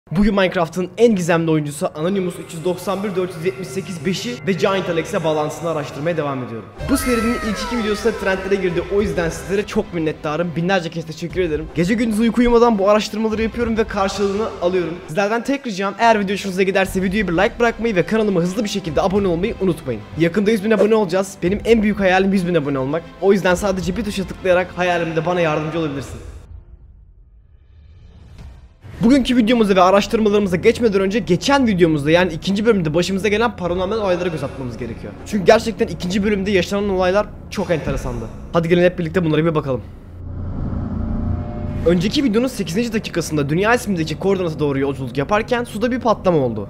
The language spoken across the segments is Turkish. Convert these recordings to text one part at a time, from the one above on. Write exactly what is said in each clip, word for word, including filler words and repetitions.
Bugün Minecraft'ın en gizemli oyuncusu Anonymous üç yüz doksan bir dört yüz yetmiş sekiz beşi ve Giant Alex'e bağlantısını araştırmaya devam ediyorum. Bu serinin ilk iki videosunda trendlere girdi, o yüzden sizlere çok minnettarım. Binlerce kez teşekkür ederim. Gece gündüz uyku uyumadan bu araştırmaları yapıyorum ve karşılığını alıyorum. Sizlerden tek ricam, eğer video hoşunuza giderse videoya bir like bırakmayı ve kanalıma hızlı bir şekilde abone olmayı unutmayın. Yakında yüz bin abone olacağız. Benim en büyük hayalim yüz bin abone olmak. O yüzden sadece bir tuşa tıklayarak hayalimde bana yardımcı olabilirsin. Bugünkü videomuza ve araştırmalarımıza geçmeden önce geçen videomuzda, yani ikinci bölümde başımıza gelen paranormal olaylara göz atmamız gerekiyor. Çünkü gerçekten ikinci bölümde yaşanan olaylar çok enteresandı. Hadi gelin hep birlikte bunlara bir bakalım. Önceki videonun sekizinci dakikasında Dünya ismindeki koordinata doğru yolculuk yaparken suda bir patlama oldu.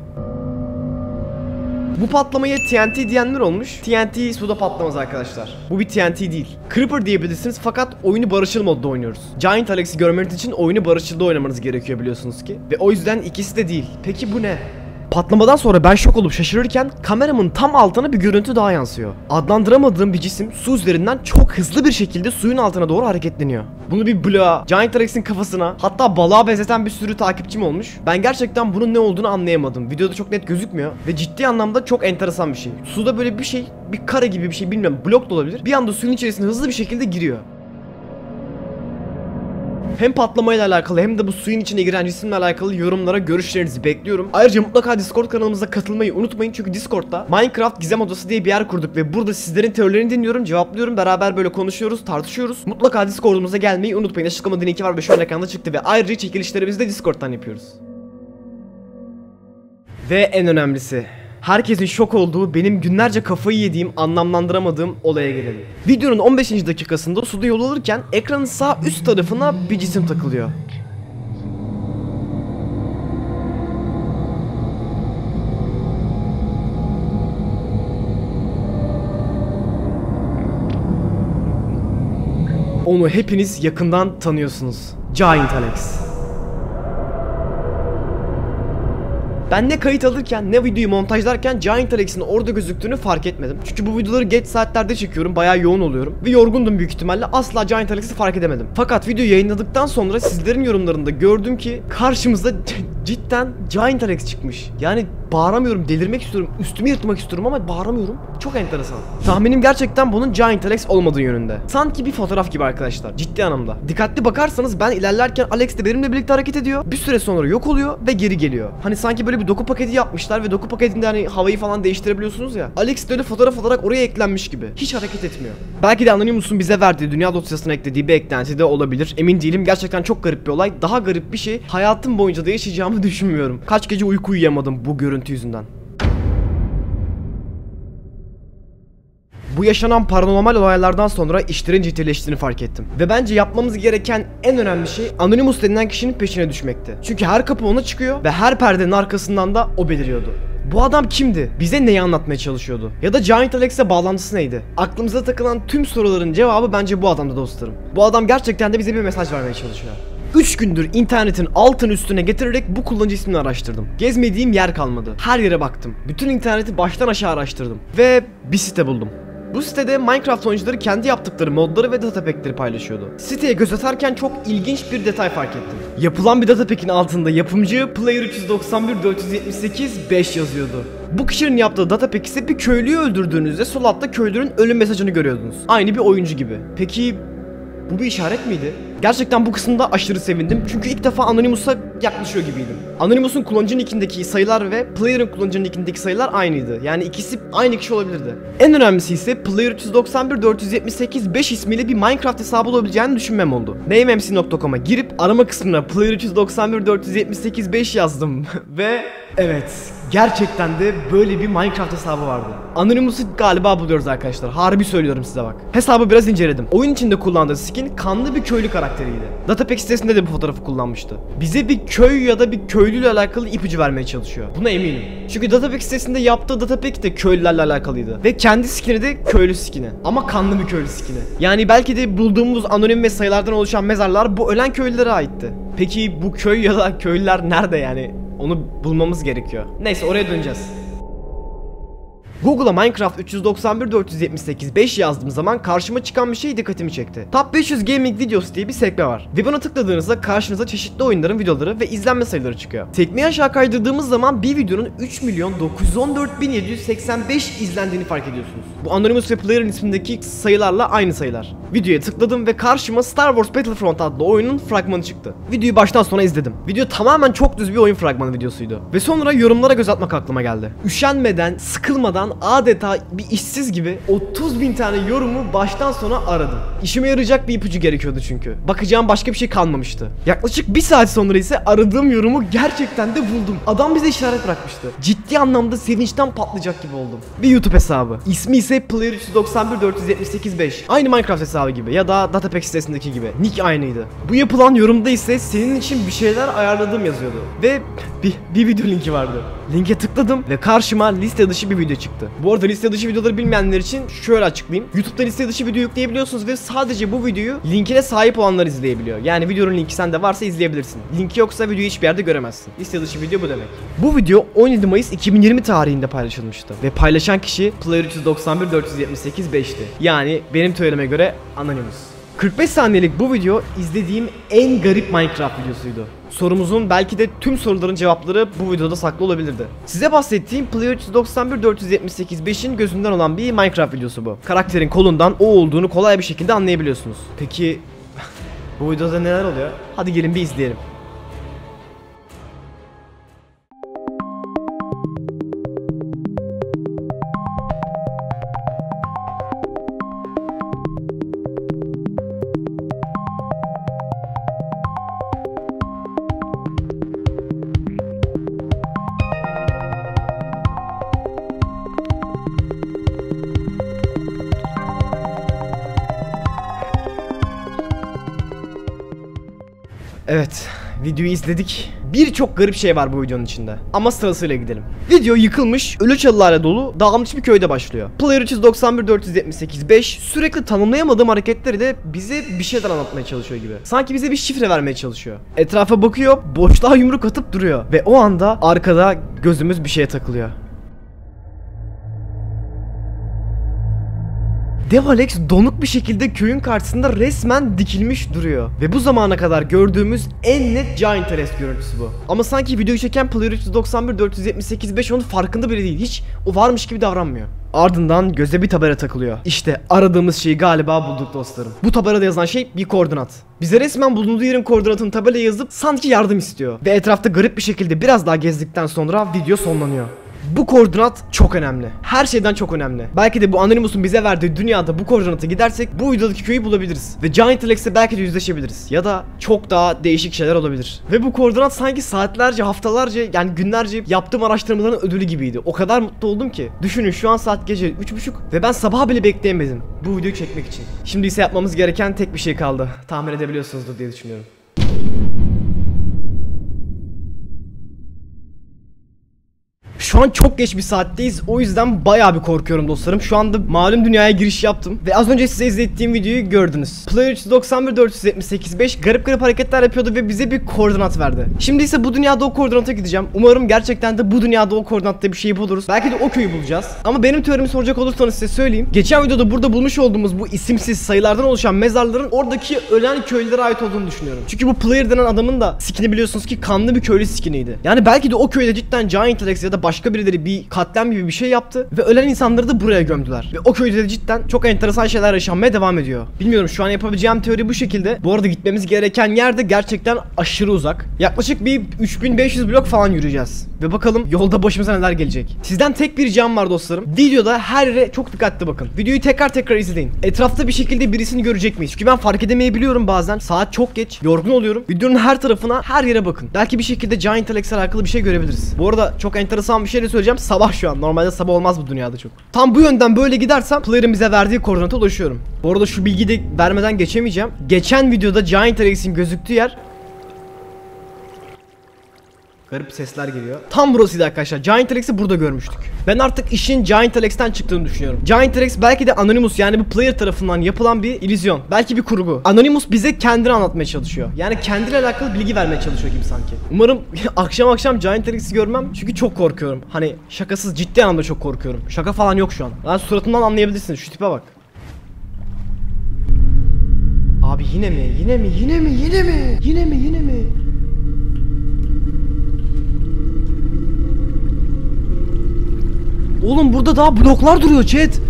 Bu patlamaya T N T diyenler olmuş. T N T suda patlamaz arkadaşlar. Bu bir T N T değil. Creeper diyebilirsiniz fakat oyunu barışçıl modda oynuyoruz. Giant Alex'i görmeniz için oyunu barışçılda oynamanız gerekiyor biliyorsunuz ki. Ve o yüzden ikisi de değil. Peki bu ne? Patlamadan sonra ben şok olup şaşırırken kameramın tam altına bir görüntü daha yansıyor. Adlandıramadığım bir cisim su üzerinden çok hızlı bir şekilde suyun altına doğru hareketleniyor. Bunu bir bloğa, Giant Alex'in kafasına, hatta balığa benzeten bir sürü takipçim olmuş. Ben gerçekten bunun ne olduğunu anlayamadım. Videoda çok net gözükmüyor ve ciddi anlamda çok enteresan bir şey. Suda böyle bir şey, bir kare gibi bir şey, bilmiyorum, blok da olabilir. Bir anda suyun içerisine hızlı bir şekilde giriyor. Hem patlamayla alakalı hem de bu suyun içine giren cisimle alakalı yorumlara görüşlerinizi bekliyorum. Ayrıca mutlaka Discord kanalımıza katılmayı unutmayın, çünkü Discord'da Minecraft Gizem Odası diye bir yer kurduk ve burada sizlerin teorilerini dinliyorum, cevaplıyorum, beraber böyle konuşuyoruz, tartışıyoruz. Mutlaka Discord'umuza gelmeyi unutmayın. Açıklamada linki var ve şu an ekranda çıktı ve ayrıca çekilişlerimizi de Discord'dan yapıyoruz. Ve en önemlisi, herkesin şok olduğu, benim günlerce kafayı yediğim, anlamlandıramadığım olaya gelelim. Videonun on beşinci dakikasında suda yol alırken ekranın sağ üst tarafına bir cisim takılıyor. Onu hepiniz yakından tanıyorsunuz. Giant Alex. Ben ne kayıt alırken ne videoyu montajlarken Giant Alex'in orada gözüktüğünü fark etmedim. Çünkü bu videoları geç saatlerde çekiyorum, bayağı yoğun oluyorum ve yorgundum büyük ihtimalle, asla Giant Alex'i fark edemedim. Fakat videoyu yayınladıktan sonra sizlerin yorumlarında gördüm ki karşımızda cidden Giant Alex çıkmış. Yani bağıramıyorum, delirmek istiyorum, üstümü yırtmak istiyorum ama bağıramıyorum. Çok enteresan. Tahminim gerçekten bunun Giant Alex olmadığı yönünde. Sanki bir fotoğraf gibi arkadaşlar, ciddi anlamda. Dikkatli bakarsanız ben ilerlerken Alex de benimle birlikte hareket ediyor. Bir süre sonra yok oluyor ve geri geliyor. Hani sanki böyle bir doku paketi yapmışlar ve doku paketinde hani havayı falan değiştirebiliyorsunuz ya. Alex de öyle fotoğraf olarak oraya eklenmiş gibi. Hiç hareket etmiyor. Belki de Anonymous'un bize verdiği dünya dosyasına eklediği bir eklenti de olabilir. Emin değilim. Gerçekten çok garip bir olay. Daha garip bir şey, hayatım boyunca da yaşayacağımı düşünmüyorum. Kaç gece uyku uyuyamadım bu görüntü yüzünden. Bu yaşanan paranormal olaylardan sonra işlerin ciddileştiğini fark ettim. Ve bence yapmamız gereken en önemli şey Anonymous denilen kişinin peşine düşmekti. Çünkü her kapı ona çıkıyor ve her perdenin arkasından da o beliriyordu. Bu adam kimdi? Bize neyi anlatmaya çalışıyordu? Ya da Giant Alex'e bağlantısı neydi? Aklımıza takılan tüm soruların cevabı bence bu adamda dostlarım. Bu adam gerçekten de bize bir mesaj vermeye çalışıyor. üç gündür internetin altın üstüne getirerek bu kullanıcı ismini araştırdım. Gezmediğim yer kalmadı. Her yere baktım. Bütün interneti baştan aşağı araştırdım. Ve bir site buldum. Bu sitede Minecraft oyuncuları kendi yaptıkları modları ve datapack'leri paylaşıyordu. Siteye göz atarken çok ilginç bir detay fark ettim. Yapılan bir datapack'in altında yapımcı Player üç yüz doksan bir dört yüz yetmiş sekiz beş yazıyordu. Bu kişinin yaptığı datapack ise bir köylüyü öldürdüğünüzde sol altta köylünün ölüm mesajını görüyordunuz. Aynı bir oyuncu gibi. Peki bu bir işaret miydi? Gerçekten bu kısımda aşırı sevindim çünkü ilk defa Anonymous'a yaklaşıyor gibiydim. Anonymous'un kullanıcı nickindeki sayılar ve Player'ın kullanıcı nickindeki sayılar aynıydı. Yani ikisi aynı kişi olabilirdi. En önemlisi ise Player üç yüz doksan bir dört yüz yetmiş sekiz beş ismiyle bir Minecraft hesabı olabileceğini düşünmem oldu. namemc nokta com'a girip arama kısmına Player üç yüz doksan bir dört yüz yetmiş sekiz beş yazdım ve evet, gerçekten de böyle bir Minecraft hesabı vardı. Anonymous'u galiba buluyoruz arkadaşlar. Harbi söylüyorum size bak. Hesabı biraz inceledim. Oyun içinde kullandığı skin kanlı bir köylü karakteriydi. Datapack sitesinde de bu fotoğrafı kullanmıştı. Bize bir köy ya da bir köylüyle alakalı ipucu vermeye çalışıyor. Buna eminim. Çünkü Datapack sitesinde yaptığı Datapack de köylülerle alakalıydı. Ve kendi skini de köylü skini. Ama kanlı bir köylü skini. Yani belki de bulduğumuz anonim ve sayılardan oluşan mezarlar bu ölen köylülere aitti. Peki bu köy ya da köylüler nerede yani? Onu bulmamız gerekiyor. Neyse, oraya döneceğiz. Google'a Minecraft üç yüz doksan bir dört yüz yetmiş sekiz beş yazdığım zaman karşıma çıkan bir şey dikkatimi çekti. Top beş yüz Gaming Videos diye bir sekme var. Ve buna tıkladığınızda karşınıza çeşitli oyunların videoları ve izlenme sayıları çıkıyor. Sekmeyi aşağı kaydırdığımız zaman bir videonun üç milyon dokuz yüz on dört bin yedi yüz seksen beş izlendiğini fark ediyorsunuz. Bu Anonymous ve Player'ın ismindeki sayılarla aynı sayılar. Videoya tıkladım ve karşıma Star Wars Battlefront adlı oyunun fragmanı çıktı. Videoyu baştan sona izledim. Video tamamen çok düz bir oyun fragmanı videosuydu. Ve sonra yorumlara göz atmak aklıma geldi. Üşenmeden, sıkılmadan adeta bir işsiz gibi otuz bin tane yorumu baştan sona aradım. İşime yarayacak bir ipucu gerekiyordu çünkü. Bakacağım başka bir şey kalmamıştı. Yaklaşık bir saat sonra ise aradığım yorumu gerçekten de buldum. Adam bize işaret bırakmıştı. Ciddi anlamda sevinçten patlayacak gibi oldum. Bir YouTube hesabı. İsmi ise Player üç yüz doksan bir dört yüz yetmiş sekiz beş. Aynı Minecraft hesabı gibi ya da Datapack sitesindeki gibi. Nick aynıydı. Bu yapılan yorumda ise senin için bir şeyler ayarladığım yazıyordu. Ve bir, bir video linki vardı. Linke tıkladım ve karşıma liste dışı bir video çıktı. Bu arada liste dışı videoları bilmeyenler için şöyle açıklayayım. YouTube'da liste dışı video yükleyebiliyorsunuz ve sadece bu videoyu linkine sahip olanlar izleyebiliyor. Yani videonun linki sende varsa izleyebilirsin. Linki yoksa videoyu hiçbir yerde göremezsin. Liste dışı video bu demek. Bu video on yedi Mayıs iki bin yirmi tarihinde paylaşılmıştı. Ve paylaşan kişi Player üç yüz doksan bir dört yüz yetmiş sekiz beş'ti. Yani benim teorime göre Anonymous. kırk beş saniyelik bu video izlediğim en garip Minecraft videosuydu. Sorumuzun belki de tüm soruların cevapları bu videoda saklı olabilirdi. Size bahsettiğim Player üç yüz doksan bir dört yüz yetmiş sekiz beş'in gözünden olan bir Minecraft videosu bu. Karakterin kolundan o olduğunu kolay bir şekilde anlayabiliyorsunuz. Peki bu videoda neler oluyor? Hadi gelin bir izleyelim. Evet, videoyu izledik. Birçok garip şey var bu videonun içinde. Ama sırasıyla gidelim. Video yıkılmış, ölü çalılarla dolu, dağılmış bir köyde başlıyor. Player üç yüz doksan bir dört yüz yetmiş sekiz beş sürekli tanımlayamadığım hareketleri de bize bir şeyler anlatmaya çalışıyor gibi. Sanki bize bir şifre vermeye çalışıyor. Etrafa bakıyor, boşluğa yumruk atıp duruyor. Ve o anda arkada gözümüz bir şeye takılıyor. Dev Alex donuk bir şekilde köyün karşısında resmen dikilmiş duruyor. Ve bu zamana kadar gördüğümüz en net Giant Alex görüntüsü bu. Ama sanki videoyu çeken Player üç yüz doksan bir dört yüz yetmiş sekiz beş onun farkında bile değil. Hiç o varmış gibi davranmıyor. Ardından göze bir tabela takılıyor. İşte aradığımız şeyi galiba bulduk dostlarım. Bu tabelada yazan şey bir koordinat. Bize resmen bulunduğu yerin koordinatını tabelaya yazıp sanki yardım istiyor. Ve etrafta garip bir şekilde biraz daha gezdikten sonra video sonlanıyor. Bu koordinat çok önemli. Her şeyden çok önemli. Belki de bu Anonymous'un bize verdiği dünyada bu koordinata gidersek bu videodaki köyü bulabiliriz. Ve Giant Alex'le belki de yüzleşebiliriz. Ya da çok daha değişik şeyler olabilir. Ve bu koordinat sanki saatlerce, haftalarca, yani günlerce yaptığım araştırmaların ödülü gibiydi. O kadar mutlu oldum ki. Düşünün şu an saat gece üç buçuk ve ben sabaha bile bekleyemedim bu videoyu çekmek için. Şimdi ise yapmamız gereken tek bir şey kaldı. Tahmin edebiliyorsunuzdur diye düşünüyorum. Şu an çok geç bir saatteyiz, o yüzden bayağı bir korkuyorum dostlarım. Şu anda malum dünyaya giriş yaptım ve az önce size izlettiğim videoyu gördünüz. Player üç yüz doksan bir dört yüz yetmiş sekiz beş garip garip hareketler yapıyordu ve bize bir koordinat verdi. Şimdi ise bu dünyada o koordinata gideceğim. Umarım gerçekten de bu dünyada o koordinatta bir şey buluruz. Belki de o köyü bulacağız. Ama benim teorimi soracak olursanız size söyleyeyim. Geçen videoda burada bulmuş olduğumuz bu isimsiz sayılardan oluşan mezarların oradaki ölen köylülere ait olduğunu düşünüyorum. Çünkü bu Player denen adamın da skini biliyorsunuz ki kanlı bir köylü skiniydi. Yani belki de o köyde cidden Giant Alex ya da başka birileri bir katliam gibi bir şey yaptı ve ölen insanları da buraya gömdüler. Ve o köyde de cidden çok enteresan şeyler yaşanmaya devam ediyor. Bilmiyorum, şu an yapabileceğim teori bu şekilde. Bu arada gitmemiz gereken yer de gerçekten aşırı uzak. Yaklaşık bir üç bin beş yüz blok falan yürüyeceğiz. Ve bakalım yolda başımıza neler gelecek. Sizden tek bir ricam var dostlarım. Videoda her yere çok dikkatli bakın. Videoyu tekrar tekrar izleyin. Etrafta bir şekilde birisini görecek miyiz? Çünkü ben fark edemeyebiliyorum bazen. Saat çok geç. Yorgun oluyorum. Videonun her tarafına, her yere bakın. Belki bir şekilde Giant Alex'le alakalı bir şey görebiliriz. Bu arada çok enteresan bir şey de söyleyeceğim. Sabah şu an. Normalde sabah olmaz bu dünyada çok. Tam bu yönden böyle gidersem Player'ın bize verdiği koordinata ulaşıyorum. Bu arada şu bilgiyi de vermeden geçemeyeceğim. Geçen videoda Giant Alex'in gözüktüğü yer Garip sesler geliyor. Tam burasıydı arkadaşlar. Giant Alex'i burada görmüştük. Ben artık işin Giant Alex'ten çıktığını düşünüyorum. Giant Alex belki de Anonymous, yani bu player tarafından yapılan bir illüzyon. Belki bir kurgu. Anonymous bize kendini anlatmaya çalışıyor. Yani kendiyle alakalı bilgi vermeye çalışıyor gibi sanki. Umarım akşam akşam Giant Alex'i görmem. Çünkü çok korkuyorum. Hani şakasız, ciddi anlamda çok korkuyorum. Şaka falan yok şu an. Yani suratımdan anlayabilirsiniz. Şu tipe bak. Abi yine mi? Yine mi? Yine mi? Yine mi? Yine mi? Yine mi? Oğlum burada daha bloklar duruyor chat.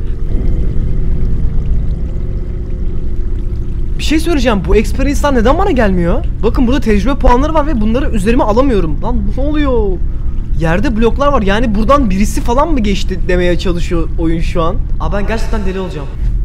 Bir şey söyleyeceğim. Bu experience'lar neden bana gelmiyor? Bakın burada tecrübe puanları var ve bunları üzerime alamıyorum. Lan ne oluyor? Yerde bloklar var. Yani buradan birisi falan mı geçti demeye çalışıyor oyun şu an. Aa, ben gerçekten deli olacağım.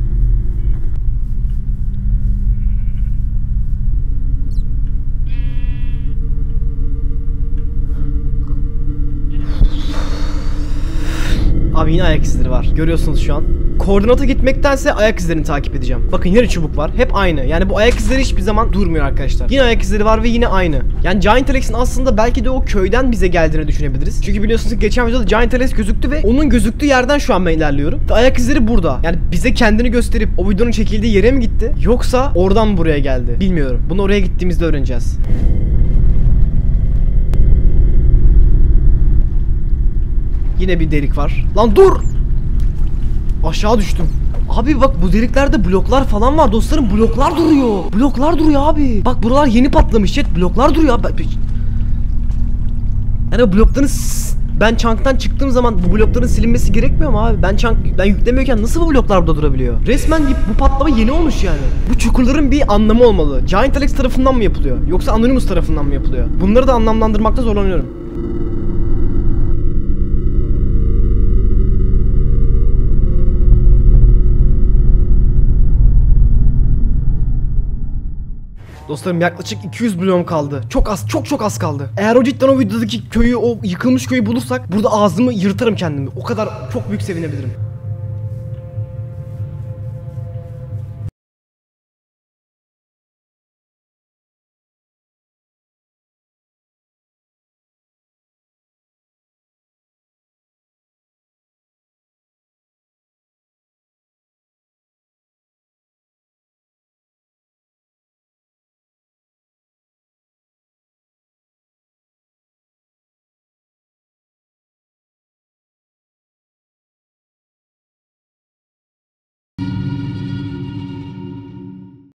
Abi yine ayak izleri var. Görüyorsunuz şu an. Koordinata gitmektense ayak izlerini takip edeceğim. Bakın yine çubuk var. Hep aynı. Yani bu ayak izleri hiçbir zaman durmuyor arkadaşlar. Yine ayak izleri var ve yine aynı. Yani Giant Alex'in aslında belki de o köyden bize geldiğini düşünebiliriz. Çünkü biliyorsunuz ki geçen videoda Giant Alex gözüktü ve onun gözüktüğü yerden şu an ben ilerliyorum. Ve ayak izleri burada. Yani bize kendini gösterip o videonun çekildiği yere mi gitti? Yoksa oradan mı buraya geldi? Bilmiyorum. Bunu oraya gittiğimizde öğreneceğiz. Yine bir delik var. Lan dur! Aşağı düştüm. Abi bak bu deliklerde bloklar falan var dostlarım. Bloklar duruyor. Bloklar duruyor abi. Bak buralar yeni patlamış chat. Bloklar duruyor abi. Yani blokların ben chunk'tan çıktığım zaman bu blokların silinmesi gerekmiyor mu abi? Ben chunk ben yüklemiyorken nasıl bu bloklar burada durabiliyor? Resmen bu patlama yeni olmuş yani. Bu çukurların bir anlamı olmalı. Giant Alex tarafından mı yapılıyor? Yoksa Anonymous tarafından mı yapılıyor? Bunları da anlamlandırmakta zorlanıyorum. Dostlarım yaklaşık iki yüz bloğum kaldı. Çok az, çok çok az kaldı. Eğer o cidden o videodaki köyü, o yıkılmış köyü bulursak burada ağzımı yırtarım kendimi. O kadar çok büyük sevinebilirim.